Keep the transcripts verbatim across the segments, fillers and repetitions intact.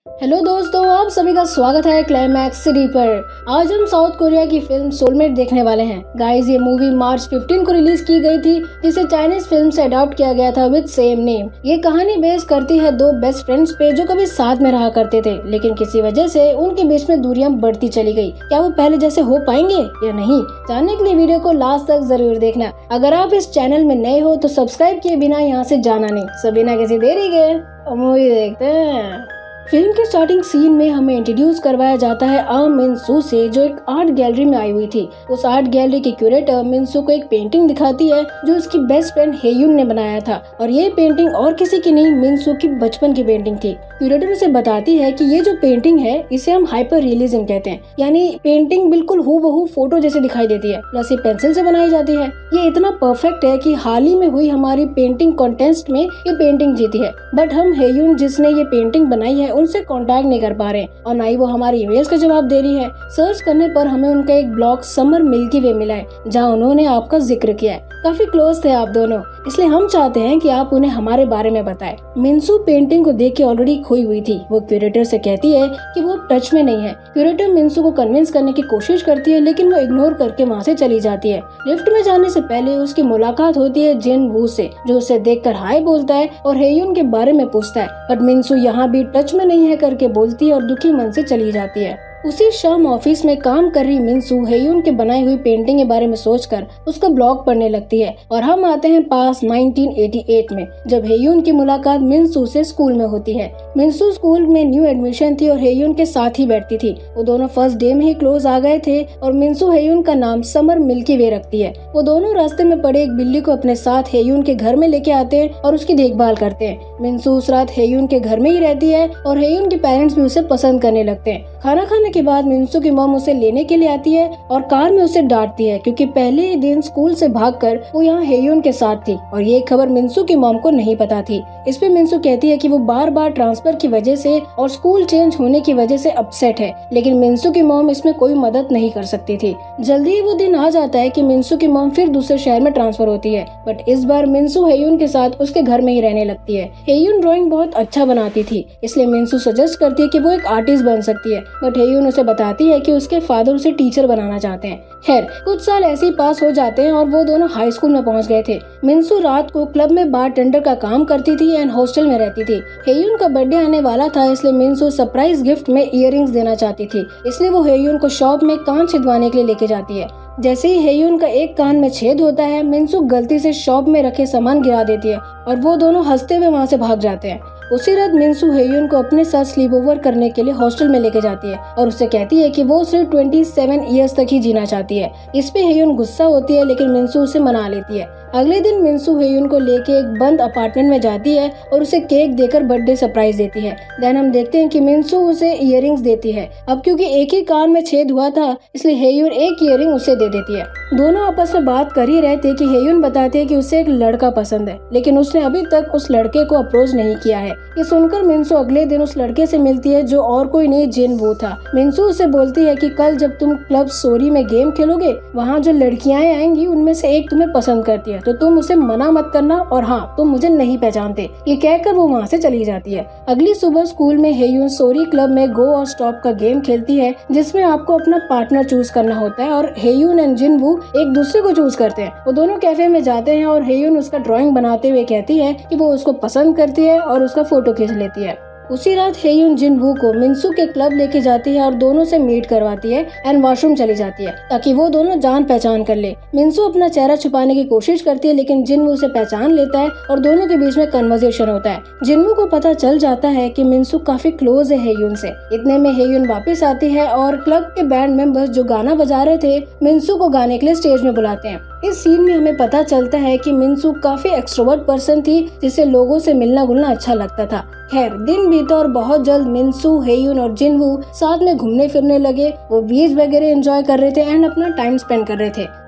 Hello दोस्तों, आप सभी का स्वागत है क्लाइमैक्स सीरीज पर। आज हम साउथ कोरिया की फिल्म सोलमेट देखने वाले हैं। गाइस, ये मूवी मार्च पंद्रह को रिलीज की गई थी, जिसे चाइनीज फिल्म से अडॉप्ट किया गया था विद सेम नेम। ये कहानी बेस करती है दो बेस्ट फ्रेंड्स पे जो कभी साथ में रहा करते थे, लेकिन किसी वजह से उनके बीच में दूरियां बढ़ती चली गई। क्या वो पहले जैसे हो पाएंगे या नहीं, जानने के लिए वीडियो को लास्ट तक जरूर देखना। अगर आप इस चैनल में नए हो तो सब्सक्राइब किए बिना यहाँ से जाना नहीं। सब बिना किसी देरी के मूवी देखते हैं। फिल्म के स्टार्टिंग सीन में हमें इंट्रोड्यूस करवाया जाता है आ मिनसू से, जो एक आर्ट गैलरी में आई हुई थी। उस आर्ट गैलरी की क्यूरेटर मिनसू को एक पेंटिंग दिखाती है जो उसकी बेस्ट फ्रेंड हेयुन ने बनाया था, और ये पेंटिंग और किसी की नहीं, मिनसू की बचपन की पेंटिंग थी। क्यूरेटर उसे बताती है कि ये जो पेंटिंग है इसे हम हाइपर रियलिज्म कहते हैं, यानी पेंटिंग बिल्कुल हूबहू फोटो जैसे दिखाई देती है, प्लस ये पेंसिल से बनाई जाती है। ये इतना परफेक्ट है कि हाल ही में हुई हमारी पेंटिंग कॉन्टेस्ट में ये पेंटिंग जीती है, बट हम हेयुन जिसने ये पेंटिंग बनाई है उनसे कांटेक्ट नहीं कर पा रहे और ना ही वो हमारी ईमेल्स का जवाब दे रही है। सर्च करने पर हमें उनका एक ब्लॉग समर मिल्की वे मिला है, जहाँ उन्होंने आपका जिक्र किया है। काफी क्लोज थे आप दोनों, इसलिए हम चाहते हैं कि आप उन्हें हमारे बारे में बताएं। मिनसू पेंटिंग को देख के ऑलरेडी खोई हुई थी। वो क्यूरेटर से कहती है कि वो टच में नहीं है। क्यूरेटर मिनसू को कन्विंस करने की कोशिश करती है, लेकिन वो इग्नोर करके वहाँ से चली जाती है। लिफ्ट में जाने से पहले उसकी मुलाकात होती है जिन वू से, जो उसे देखकर हाय बोलता है और हेयुन के बारे में पूछता है, बट मिनसू यहाँ भी टच में नहीं है करके बोलती है और दुखी मन से चली जाती है। उसी शाम ऑफिस में काम कर रही मिनसू हेयुन के बनाई हुई पेंटिंग के बारे में सोचकर उसका ब्लॉग पढ़ने लगती है, और हम आते हैं पास उन्नीस सौ अट्ठासी में, जब हेयुन की मुलाकात मिनसू से स्कूल में होती है। मिनसू स्कूल में न्यू एडमिशन थी और हेयुन के साथ ही बैठती थी। वो दोनों फर्स्ट डे में ही क्लोज आ गए थे और मिनसू हेयुन का नाम समर मिल्की वे रखती है। वो दोनों रास्ते में पड़े एक बिल्ली को अपने साथ हेयुन के घर में लेके आते हैं और उसकी देखभाल करते हैं। मिनसू उस रात हेयुन के घर में ही रहती है और हेयुन के पेरेंट्स भी उसे पसंद करने लगते हैं। खाना खाने के बाद मिनसू की मॉम उसे लेने के लिए आती है और कार में उसे डांटती है, क्योंकि पहले ही दिन स्कूल से भागकर वो यहाँ हेयुन के साथ थी और ये खबर मिनसू की मॉम को नहीं पता थी। इस पे मिनसू कहती है कि वो बार बार ट्रांसफर की वजह से और स्कूल चेंज होने की वजह से अपसेट है, लेकिन मिनसू की मॉम इसमें कोई मदद नहीं कर सकती थी। जल्दी ही वो दिन आ जाता है कि मिनसू की मॉम फिर दूसरे शहर में ट्रांसफर होती है, बट इस बार मिनसू हेयुन के साथ उसके घर में ही रहने लगती है। हेयुन ड्राइंग बहुत अच्छा बनाती थी, इसलिए मिनसू सजेस्ट करती है कि वो एक आर्टिस्ट बन सकती है, बट हेयुन उसे बताती है कि उसके फादर उसे टीचर बनाना चाहते हैं। खैर, कुछ साल ऐसे ही पास हो जाते हैं और वो दोनों हाई स्कूल में पहुंच गए थे। मिनसू रात को क्लब में बारटेंडर का काम करती थी एंड हॉस्टल में रहती थी। हेयुन का बर्थडे आने वाला था, इसलिए मिनसू सरप्राइज गिफ्ट में इयररिंग्स देना चाहती थी, इसलिए वो हेयुन को शॉप में कान छिदवाने के लिए लेके जाती है। जैसे ही हेयुन का एक कान में छेद होता है, मिनसू गलती से शॉप में रखे सामान गिरा देती है और वो दोनों हंसते हुए वहाँ से भाग जाते हैं। उसी रात मिनसू हेयुन को अपने साथ स्लीप ओवर करने के लिए हॉस्टल में लेके जाती है और उससे कहती है कि वो सिर्फ सत्ताईस इयर्स तक ही जीना चाहती है। इस पे हेयुन गुस्सा होती है, लेकिन मिनसू उसे मना लेती है। अगले दिन मिनसू हेयुन को लेके एक बंद अपार्टमेंट में जाती है और उसे केक देकर बर्थडे सरप्राइज देती है। देन हम देखते हैं कि मिनसू उसे इयररिंग्स देती है। अब क्योंकि एक ही कान में छेद हुआ था, इसलिए हेयुन एक इयररिंग उसे दे देती है। दोनों आपस में बात कर ही रहे थे कि हेयुन बताते हैं कि उसे एक लड़का पसंद है, लेकिन उसने अभी तक उस लड़के को अप्रोच नहीं किया है। ये सुनकर मिनसू अगले दिन उस लड़के से मिलती है, जो और कोई नहीं जिन वू था। मिनसू उसे बोलती है कि कल जब तुम क्लब सोरी में गेम खेलोगे, वहाँ जो लड़कियां आएंगी उनमें से एक तुम्हें पसंद करती है, तो तुम उसे मना मत करना, और हाँ, तुम मुझे नहीं पहचानते। ये कहकर वो वहाँ से चली जाती है। अगली सुबह स्कूल में हेयुन सोरी क्लब में गो और स्टॉप का गेम खेलती है, जिसमें आपको अपना पार्टनर चूज करना होता है, और हेयुन एंड जिन वू एक दूसरे को चूज करते हैं। वो दोनों कैफे में जाते हैं और हेयुन उसका ड्राइंग बनाते हुए कहती है कि वो उसको पसंद करती है और उसका फोटो खींच लेती है। उसी रात हेयुन जिन वू को मिनसू के क्लब लेके जाती है और दोनों से मीट करवाती है एंड वॉशरूम चली जाती है, ताकि वो दोनों जान पहचान कर ले। मिनसू अपना चेहरा छुपाने की कोशिश करती है, लेकिन जिन वू उसे पहचान लेता है और दोनों के बीच में कन्वर्सेशन होता है। जिन वू को पता चल जाता है कि मिनसू काफी क्लोज है हेयुन से। इतने में हेयुन वापस आती है और क्लब के बैंड मेंबर्स जो गाना बजा रहे थे, मिनसू को गाने के लिए स्टेज में बुलाते हैं। इस सीन में हमें पता चलता है कि मिनसू काफी एक्सट्रोवर्ट पर्सन थी, जिसे लोगों से मिलना जुलना अच्छा लगता था। खैर, दिन बीता और बहुत जल्द मिनसू, हेयुन और जिन वू साथ में घूमने फिरने लगे। वो बीच वगैरह एंजॉय कर रहे थे एंड अपना टाइम स्पेंड कर रहे थे।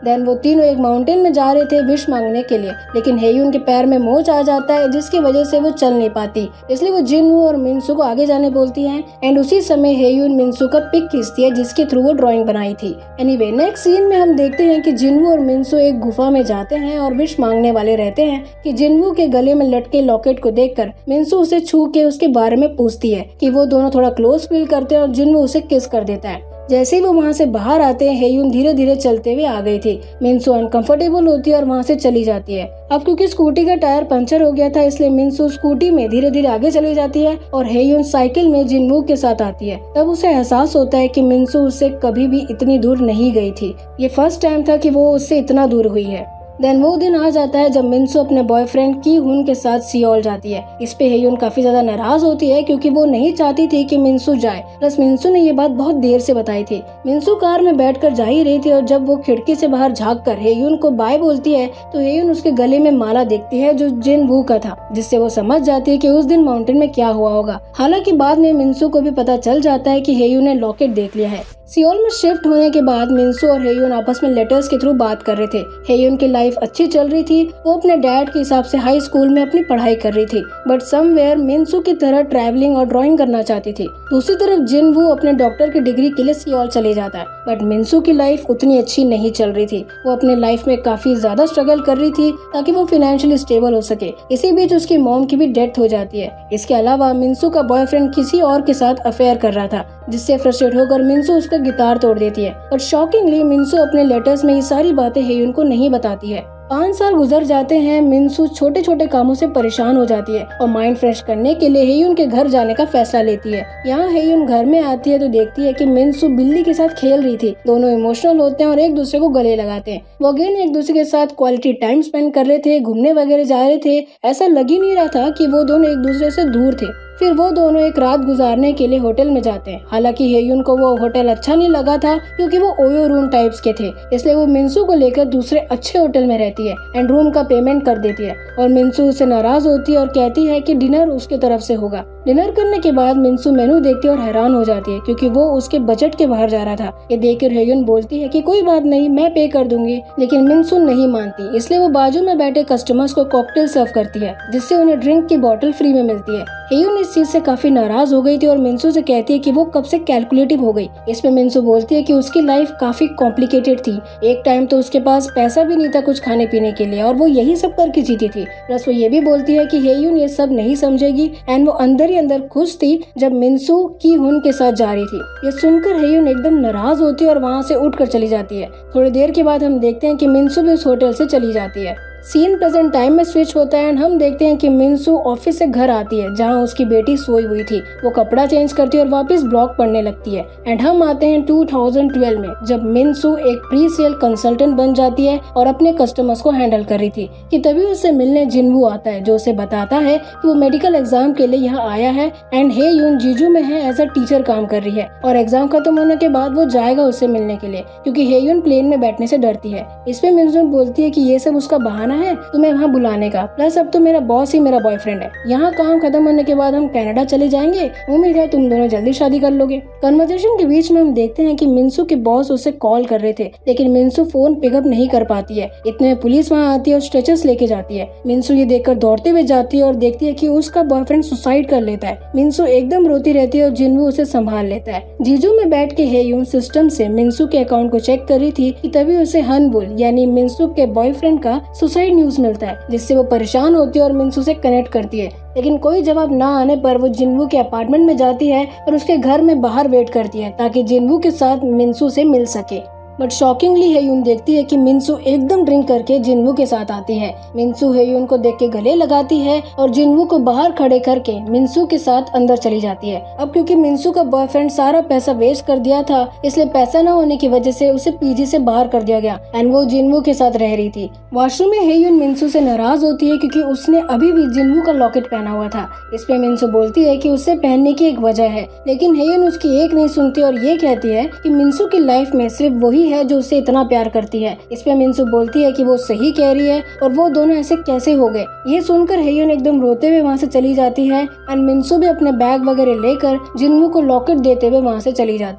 देन वो तीनों एक माउंटेन में जा रहे थे विश मांगने के लिए, लेकिन हेयुन के पैर में मोच आ जाता है जिसकी वजह से वो चल नहीं पाती, इसलिए वो जिनवू और मिनसू को आगे जाने बोलती है। एंड उसी समय हेयुन मिनसू का पिक खींचती है जिसके थ्रू वो ड्राइंग बनाई थी। एनीवे नेक्स्ट सीन में हम देखते हैं कि जिनवू और मिनसू एक गुफा में जाते हैं और विश मांगने वाले रहते हैं कि जिनवू के गले में लटके लॉकेट को देखकर मिनसू उसे छू के उसके बारे में पूछती है कि वो दोनों थोड़ा क्लोज फील करते हैं और जिनवू उसे किस कर देता है। जैसे ही वो वहाँ से बाहर आते हैं हेयुन धीरे धीरे चलते हुए आ गई थी। मिनसू अनकंफर्टेबल होती है और वहाँ से चली जाती है। अब क्योंकि स्कूटी का टायर पंचर हो गया था इसलिए मिनसू स्कूटी में धीरे धीरे आगे चली जाती है और हेयुन साइकिल में जिनवू के साथ आती है। तब उसे एहसास होता है कि मिनसू उससे कभी भी इतनी दूर नहीं गई थी, ये फर्स्ट टाइम था कि वो उससे इतना दूर हुई है। देन वो दिन आ जाता है जब मिनसू अपने बॉयफ्रेंड की हुन के साथ सियोल जाती है। इस पे हेयुन काफी ज्यादा नाराज होती है क्योंकि वो नहीं चाहती थी कि मिनसू जाए, प्लस मिनसू ने ये बात बहुत देर से बताई थी। मिनसू कार में बैठकर जा ही रही थी और जब वो खिड़की से बाहर झाँक कर हेयुन को बाय बोलती है तो हेयुन उसके गले में माला देखती है जो जिनवू का था, जिससे वो समझ जाती है कि उस दिन माउंटेन में क्या हुआ होगा। हालांकि बाद में मिनसू को भी पता चल जाता है कि हेयुन ने लॉकेट देख लिया है। सियोल में शिफ्ट होने के बाद मिनसू और हेयुन आपस में लेटर्स के थ्रू बात कर रहे थे। हेयुन की लाइफ अच्छी चल रही थी, वो अपने डैड के हिसाब से हाई स्कूल में अपनी पढ़ाई कर रही थी, बट समवेयर मिनसू की तरह ट्रैवलिंग और ड्राइंग करना चाहती थी। दूसरी तरफ जिनवू अपने डॉक्टर की डिग्री के लिए सियोल चले जाता है, बट मिनसू की लाइफ उतनी अच्छी नहीं चल रही थी। वो अपने लाइफ में काफी ज्यादा स्ट्रगल कर रही थी ताकि वो फाइनेंशियली स्टेबल हो सके। इसी बीच उसकी मॉम की भी डेथ हो जाती है। इसके अलावा मिनसू का बॉयफ्रेंड किसी और के साथ अफेयर कर रहा था, जिससे फ्रस्ट्रेट होकर मिनसू उसका गिटार तोड़ देती है। और शॉकिंगली मिनसू अपने लेटर्स में ये सारी बातें हेयुन को नहीं बताती है। पाँच साल गुजर जाते हैं। मिनसू छोटे छोटे कामों से परेशान हो जाती है और माइंड फ्रेश करने के लिए हेयुन के घर जाने का फैसला लेती है। यहाँ हेयुन घर में आती है तो देखती है कि मिनसू बिल्ली के साथ खेल रही थी। दोनों इमोशनल होते हैं और एक दूसरे को गले लगाते हैं। वो अगेन एक दूसरे के साथ क्वालिटी टाइम स्पेंड कर रहे थे, घूमने वगैरह जा रहे थे। ऐसा लग ही नहीं रहा था कि वो दोनों एक दूसरे से दूर थे। फिर वो दोनों एक रात गुजारने के लिए होटल में जाते हैं। हालांकि हेयुन को वो होटल अच्छा नहीं लगा था क्योंकि वो ओयो रूम टाइप्स के थे, इसलिए वो मिनसू को लेकर दूसरे अच्छे होटल में रहती है एंड रूम का पेमेंट कर देती है। और मिनसू उससे नाराज होती है और कहती है कि डिनर उसके तरफ से होगा। डिनर करने के बाद मिनसू मेनू देखती है और हैरान हो जाती है क्योंकि वो उसके बजट के बाहर जा रहा था। ये देखकर हेयुन बोलती है कि कोई बात नहीं, मैं पे कर दूंगी, लेकिन मिनसू नहीं मानती, इसलिए वो बाजू में बैठे कस्टमर्स को कॉकटेल सर्व करती है जिससे उन्हें ड्रिंक की बोतल फ्री में मिलती है। हेयुन इस चीज से काफी नाराज हो गई थी और मिनसू से कहती है कि वो कब से कैलकुलेटिव हो गई। इसमें मिनसू बोलती है कि उसकी लाइफ काफी कॉम्प्लिकेटेड थी। एक टाइम तो उसके पास पैसा भी नहीं था कुछ खाने पीने के लिए और वो यही सब करके जीती थी। प्लस वो ये भी बोलती है कि हेयुन ये सब नहीं समझेगी एंड वो अंदर ही अंदर खुश थी जब मिनसू की हुन के साथ जा रही थी। ये सुनकर हेयुन एकदम नाराज होती है और वहाँ से उठकर चली जाती है। थोड़ी देर के बाद हम देखते हैं कि मिनसू भी उस होटल से चली जाती है। सीन प्रेजेंट टाइम में स्विच होता है एंड हम देखते हैं कि मिनसू ऑफिस से घर आती है जहां उसकी बेटी सोई हुई थी। वो कपड़ा चेंज करती है और वापस ब्लॉग पढ़ने लगती है। एंड हम आते हैं दो हज़ार बारह में जब मिनसू एक प्री सेल कंसल्टेंट बन जाती है और अपने कस्टमर्स को हैंडल कर रही थी कि तभी उससे मिलने जिनवू आता है जो उसे बताता है कि वो मेडिकल एग्जाम के लिए यहाँ आया है एंड हेयुन जीजू में है एज अ टीचर काम कर रही है और एग्जाम खत्म होने के बाद वो जाएगा उससे मिलने के लिए क्योंकि हेयुन प्लेन में बैठने से डरती है। इसमें मिनसू बोलती है कि ये सब उसका बहाना है तुम्हें वहाँ बुलाने का, प्लस अब तो मेरा बॉस ही मेरा बॉयफ्रेंड है। यहाँ काम खत्म होने के बाद हम कनाडा चले जाएंगे, उम्मीद है तुम दोनों जल्दी शादी कर लोगे। कन्वर्सेशन के बीच में हम देखते हैं कि मिनसू के बॉस उसे कॉल कर रहे थे लेकिन मिनसू फोन पिकअप नहीं कर पाती है। इतने में पुलिस वहाँ आती है और स्ट्रेचर्स लेके जाती है। मिनसू ये देखकर दौड़ते हुए जाती है और देखती है कि उसका बॉयफ्रेंड सुसाइड कर लेता है। मिनसू एकदम रोती रहती है और जिनवू उसे संभाल लेता है। जीजू में बैठ के हेयुन सिस्टम से मिनसू के अकाउंट को चेक कर रही थी कि तभी उसे हनबुल यानी मिनसू के बॉयफ्रेंड का सुसाइड न्यूज मिलता है जिससे वो परेशान होती है और मिनसू से कनेक्ट करती है। लेकिन कोई जवाब ना आने पर वो जिनवू के अपार्टमेंट में जाती है और उसके घर में बाहर वेट करती है ताकि जिनवू के साथ मिनसू से मिल सके। बट शॉकिंगली हेयुन देखती है कि मिनसू एकदम ड्रिंक करके जिनवू के साथ आती है। मिनसू हेयुन को देख के गले लगाती है और जिनवू को बाहर खड़े करके मिनसू के साथ अंदर चली जाती है। अब क्योंकि मिनसू का बॉयफ्रेंड सारा पैसा वेस्ट कर दिया था इसलिए पैसा न होने की वजह से उसे पीजी से बाहर कर दिया गया एंड वो जिनवू के साथ रह रही थी। वॉशरूम में हेयुन मिनसू से नाराज होती है क्योंकि उसने अभी भी जिनवू का लॉकेट पहना हुआ था। इस पे मिनसू बोलती है कि उसे पहनने की एक वजह है, लेकिन हेयुन उसकी एक नहीं सुनती और ये कहती है कि मिनसू की लाइफ में सिर्फ वही है जो उसे इतना प्यार करती है। इस पे मिनसू बोलती है कि वो सही कह रही है और वो दोनों ऐसे कैसे हो गए। ये सुनकर हेयुन एकदम रोते हुए वहाँ से चली जाती है एंड मिनसू भी अपने बैग वगैरह लेकर जिनवू को लॉकेट देते हुए वहाँ से चली जाती है।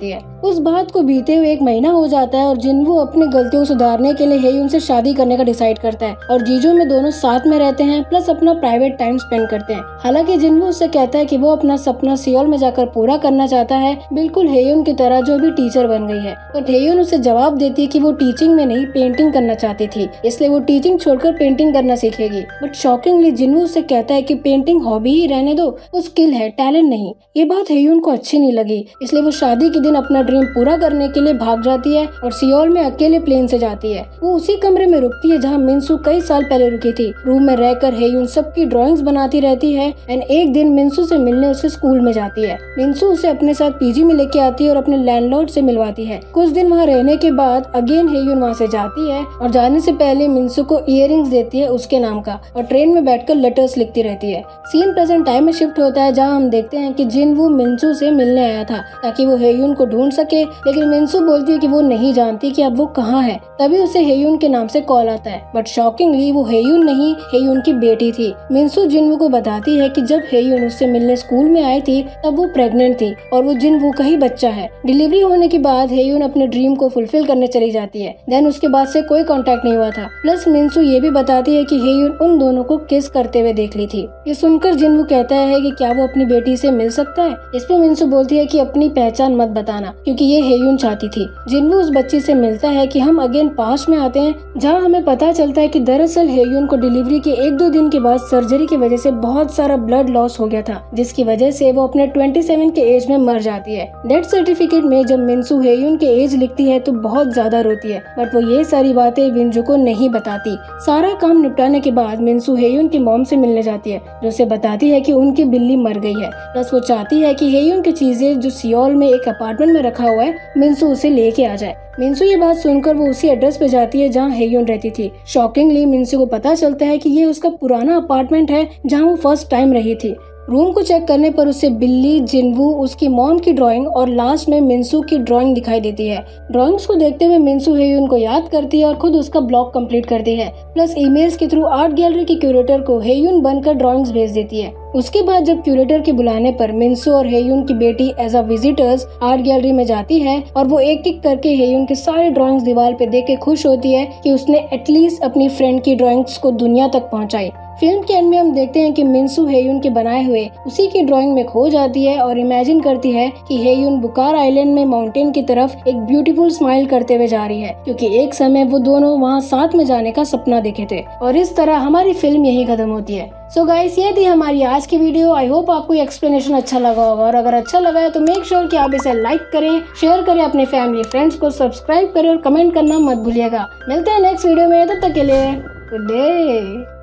उस बात को बीते हुए एक महीना हो जाता है और जिनवू अपनी गलतियों को सुधारने के लिए हेयुन से शादी करने का डिसाइड करता है और जीजू में दोनों साथ में रहते हैं, प्लस अपना प्राइवेट टाइम स्पेंड करते हैं। हालांकि जिनवू उससे कहता है कि वो अपना सपना सियोल में जाकर पूरा करना चाहता है, बिल्कुल हेयुन की तरह जो भी टीचर बन गई है। बट हेयुन उसे जवाब देती है कि वो टीचिंग में नहीं पेंटिंग करना चाहती थी, इसलिए वो टीचिंग छोड़कर पेंटिंग करना सीखेगी। बट शॉकिंगली जिनवू उससे कहता है कि पेंटिंग हॉबी ही रहने दो, वो स्किल है, टैलेंट नहीं। ये बात हेयुन को अच्छी नहीं लगी, इसलिए वो शादी के दिन अपना ड्रीम पूरा करने के लिए भाग जाती है और सियोल में अकेले प्लेन से जाती है। वो उसी कमरे में रुकती है जहाँ मिनसू कई साल पहले रुकी थी। रूम में रहकर हेयुन सबकी ड्राइंग्स बनाती रहती है एंड एक दिन मिनसू से मिलने उसके स्कूल में जाती है। मिनसू उसे अपने साथ पीजी में लेके आती है और अपने लैंडलॉर्ड से मिलवाती है। कुछ दिन वहाँ रहने के बाद अगेन हेयुन वहाँ से जाती है और जाने से पहले मिनसू को इयररिंग्स देती है उसके नाम का और ट्रेन में बैठकर लेटर्स लिखती रहती है। सीन प्रेजेंट टाइम में शिफ्ट होता है जहाँ हम देखते हैं कि जिनवू मिनसू से मिलने आया था ताकि वो हेयुन को ढूंढ सके, लेकिन मिनसू बोलती है कि वो नहीं जानती कि अब वो कहाँ है। तभी उसे हेयुन के नाम से कॉल आता है, बट शॉकिंगली वो हेयुन नहीं, हेयुन की बेटी थी। मिनसू जिनवू को बताती है कि जब हेयुन उससे मिलने स्कूल में आई थी तब वो प्रेग्नेंट थी और वो जिनवू का ही बच्चा है। डिलीवरी होने के बाद हेयुन अपने ड्रीम को फुलफिल करने चली जाती है। देन उसके बाद से कोई कांटेक्ट नहीं हुआ था। प्लस मिनसू ये भी बताती है कि हेयुन उन दोनों को किस करते हुए देख ली थी। ये सुनकर जिनवू कहता है कि क्या वो अपनी बेटी से मिल सकता है। इस पे मिनसू बोलती है कि अपनी पहचान मत बताना, क्योंकि ये हेयुन चाहती थी। जिनवू उस बच्ची से मिलता है कि हम अगेन पास्ट में आते हैं जहाँ हमें पता चलता है कि दरअसल हेयुन को डिलीवरी के एक दो दिन के बाद सर्जरी की वजह से बहुत सारा ब्लड लॉस हो गया था, जिसकी वजह से वो अपने सत्ताईस के एज में मर जाती है। डेथ सर्टिफिकेट में जब मिनसू हेयुन के एज लिखती है तो बहुत ज्यादा रोती है, बट वो ये सारी बातें विनजू को नहीं बताती। सारा काम निपटाने के बाद मिनसू हेयुन की मॉम से मिलने जाती है, जो उसे बताती है कि उनकी बिल्ली मर गई है। प्लस वो चाहती है कि हेयुन की चीजें जो सियोल में एक अपार्टमेंट में रखा हुआ है मिनसू उसे लेके आ जाए। मिनसू ये बात सुनकर वो उसी एड्रेस पे जाती है जहाँ हेयुन रहती थी। शॉकिंगली मिनसू को पता चलता है कि ये उसका पुराना अपार्टमेंट है जहाँ वो फर्स्ट टाइम रही थी। रूम को चेक करने पर उसे बिल्ली, जिनवू, उसकी मॉम की ड्राइंग और लास्ट में मिनसू की ड्राइंग दिखाई देती है। ड्राइंग्स को देखते हुए मिनसू हेयुन को याद करती है और खुद उसका ब्लॉग कंप्लीट करती है। प्लस ईमेल्स के थ्रू आर्ट गैलरी की क्यूरेटर को हेयुन बनकर ड्राइंग्स भेज देती है। उसके बाद जब क्यूरेटर के बुलाने पर मिनसू और हेयुन की बेटी as a visitors art gallery में जाती है और वो एक एक करके हेयुन के सारे ड्राइंग्स दीवार पे देख के खुश होती है कि उसने एटलीस्ट अपनी फ्रेंड की ड्राइंग्स को दुनिया तक पहुंचाई। फिल्म के एंड में हम देखते हैं कि मिनसू हेयुन के बनाए हुए उसी की ड्राइंग में खो जाती है और इमेजिन करती है कि हेयुन बुकार आइलैंड में माउंटेन की तरफ एक ब्यूटीफुल स्माइल करते हुए जा रही है, क्योंकि एक समय वो दोनों वहाँ साथ में जाने का सपना देखे थे। और इस तरह हमारी फिल्म यही खत्म होती है। सो so गाइस, ये थी हमारी आज की वीडियो। आई होप आपको ये एक्सप्लेनेशन अच्छा लगा होगा, और अगर अच्छा लगा है तो मेक श्योर कि आप इसे लाइक करें, शेयर करें अपने फैमिली फ्रेंड्स को, सब्सक्राइब करें और कमेंट करना मत भूलिएगा। मिलते हैं नेक्स्ट वीडियो में, तब तक के लिए गुड डे।